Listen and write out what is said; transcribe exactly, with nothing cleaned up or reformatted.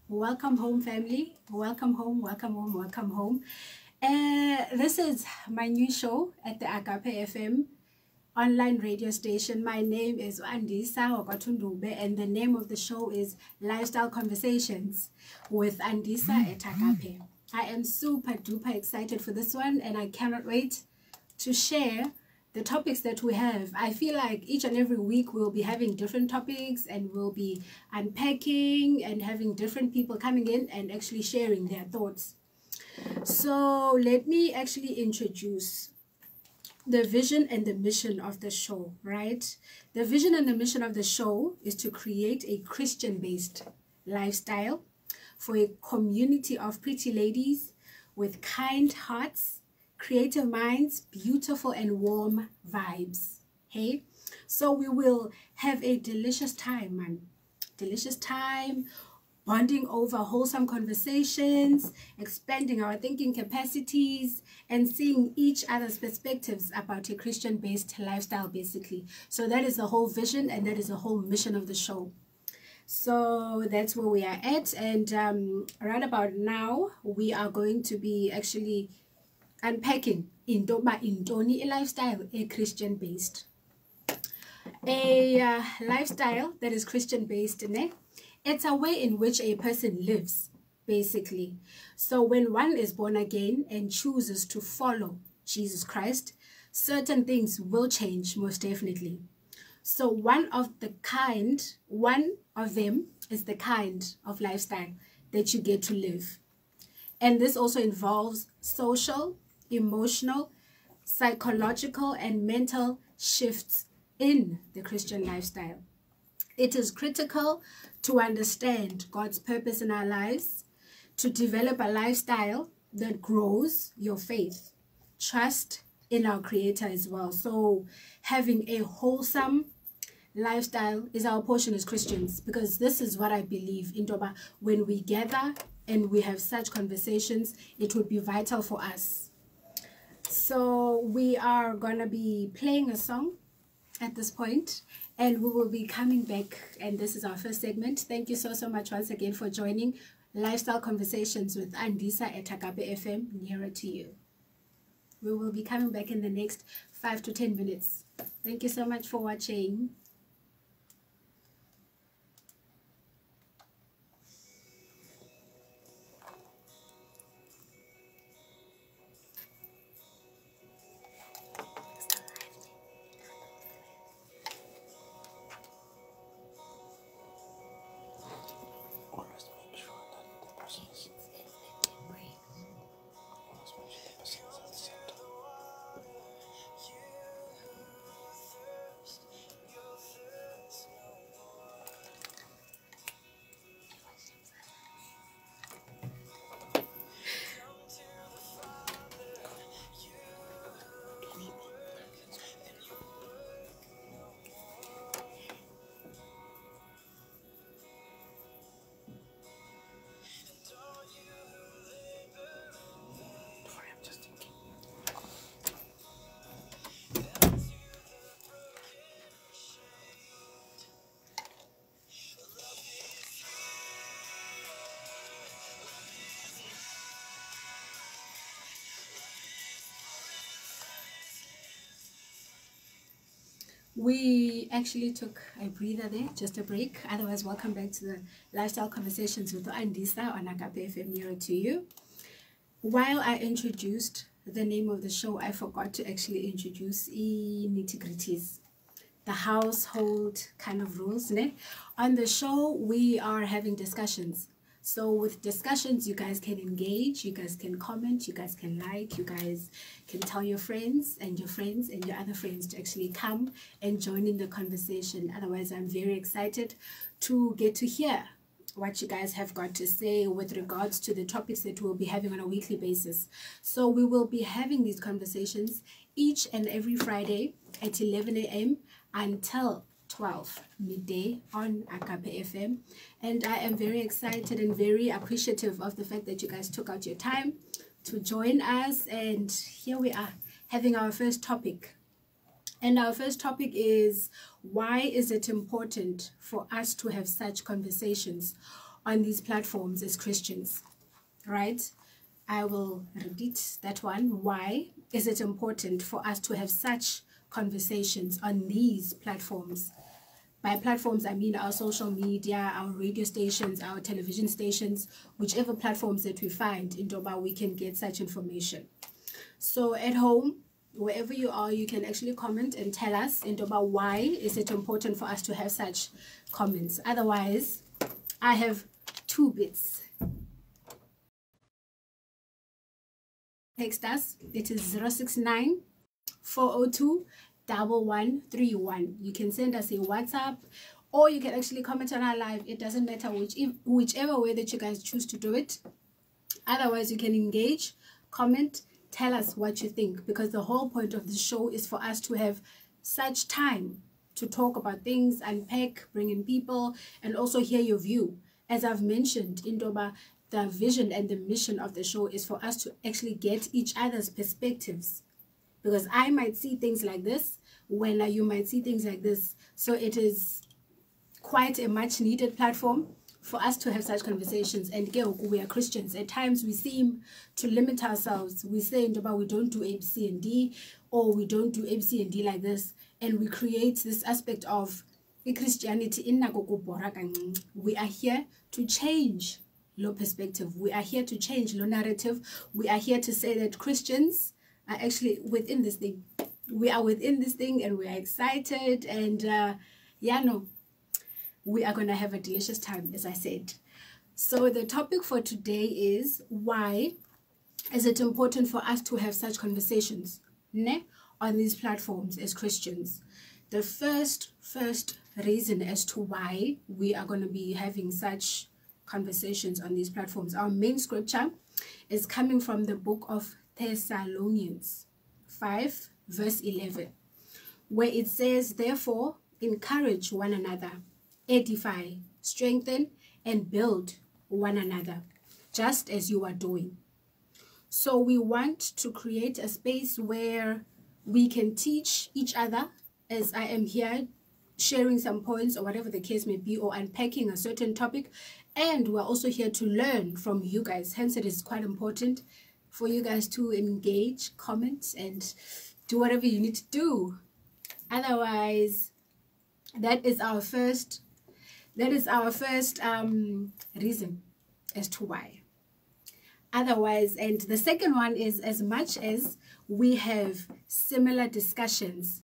Welcome home, family. Welcome home, welcome home, welcome home. Uh, this is my new show at the Agape F M online radio station. My name is Andisa Wakatundube, and the name of the show is Lifestyle Conversations with Andisa at Agape. I am super duper excited for this one, and I cannot wait to share the topics that we have. I feel like each and every week we'll be having different topics, and we'll be unpacking and having different people coming in and actually sharing their thoughts. So let me actually introduce the vision and the mission of the show, right? The vision and the mission of the show is to create a Christian-based lifestyle for a community of pretty ladies with kind hearts, creative minds, beautiful and warm vibes. Hey, so we will have a delicious time, man. Delicious time, bonding over wholesome conversations, expanding our thinking capacities, and seeing each other's perspectives about a Christian-based lifestyle, basically. So that is the whole vision, and that is the whole mission of the show. So that's where we are at, and um, right about now, we are going to be actually unpacking Indoma Indoni, a lifestyle, a Christian-based. A uh, lifestyle that is Christian-based, ne? It's a way in which a person lives, basically. So when one is born again and chooses to follow Jesus Christ, certain things will change, most definitely. So one of the kind, one of them is the kind of lifestyle that you get to live. And this also involves social, emotional, psychological, and mental shifts in the Christian lifestyle. It is critical to understand God's purpose in our lives, to develop a lifestyle that grows your faith, trust in our Creator as well. So having a wholesome lifestyle is our portion as Christians, because this is what I believe in Toba. When we gather and we have such conversations, it would be vital for us. So we are going to be playing a song at this point, and we will be coming back, and this is our first segment. Thank you so so much once again for joining Lifestyle Conversations with Andisa at Agape F M, nearer to you. We will be coming back in the next five to ten minutes. Thank you so much for watching. We actually took a breather there, just a break. Otherwise, welcome back to the Lifestyle Conversations with Andisa on Agape F M, nearer to you. While I introduced the name of the show, I forgot to actually introduce the nitty-gritties, the household kind of rules. Ne? On the show, we are having discussions. So with discussions, you guys can engage, you guys can comment, you guys can like, you guys can tell your friends and your friends and your other friends to actually come and join in the conversation. Otherwise, I'm very excited to get to hear what you guys have got to say with regards to the topics that we'll be having on a weekly basis. So we will be having these conversations each and every Friday at eleven A M until twelve midday on Agape F M, and I am very excited and very appreciative of the fact that you guys took out your time to join us. And here we are having our first topic, and our first topic is, why is it important for us to have such conversations on these platforms as Christians, right? I will repeat that one. Why is it important for us to have such conversations on these platforms? By platforms, I mean our social media, our radio stations, our television stations, whichever platforms that we find in Doba, we can get such information. So at home, wherever you are, you can actually comment and tell us in Doba why is it important for us to have such comments. Otherwise, I have two bits. Text us. It is zero six nine, four zero two, one one three one. You can send us a WhatsApp, or you can actually comment on our live. It doesn't matter which, whichever way that you guys choose to do it. Otherwise, you can engage, comment, tell us what you think, because the whole point of the show is for us to have such time to talk about things, unpack, bring in people, and also hear your view. As I've mentioned, Indoba, the vision and the mission of the show is for us to actually get each other's perspectives, because I might see things like this when you might see things like this. So it is quite a much needed platform for us to have such conversations. And we are Christians. At times we seem to limit ourselves. We say in Doba we don't do A B C and D, or we don't do A B C and D like this, and we create this aspect of Christianity in Nagogo. We are here to change low perspective. We are here to change low narrative. We are here to say that Christians are actually within this thing. We are within this thing, and we are excited, and uh, yeah, no, we are going to have a delicious time, as I said. So the topic for today is, why is it important for us to have such conversations ne, on these platforms as Christians? The first, first reason as to why we are going to be having such conversations on these platforms, our main scripture is coming from the book of Thessalonians five, verse eleven, where it says, therefore, encourage one another, edify, strengthen, and build one another, just as you are doing. So we want to create a space where we can teach each other, as I am here sharing some points or whatever the case may be, or unpacking a certain topic. And we're also here to learn from you guys. Hence, it is quite important for you guys to engage, comment, and do whatever you need to do. Otherwise, that is our first, that is our first um, reason as to why. Otherwise, and the second one is, as much as we have similar discussions